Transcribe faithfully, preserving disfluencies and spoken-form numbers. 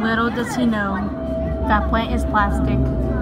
Little does he know, that plant is plastic.